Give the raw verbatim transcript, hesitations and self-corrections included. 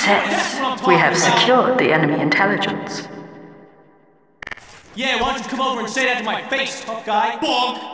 Success. We have secured the enemy intelligence. Yeah, why don't you come over and say that to my face, tough guy? Bonk!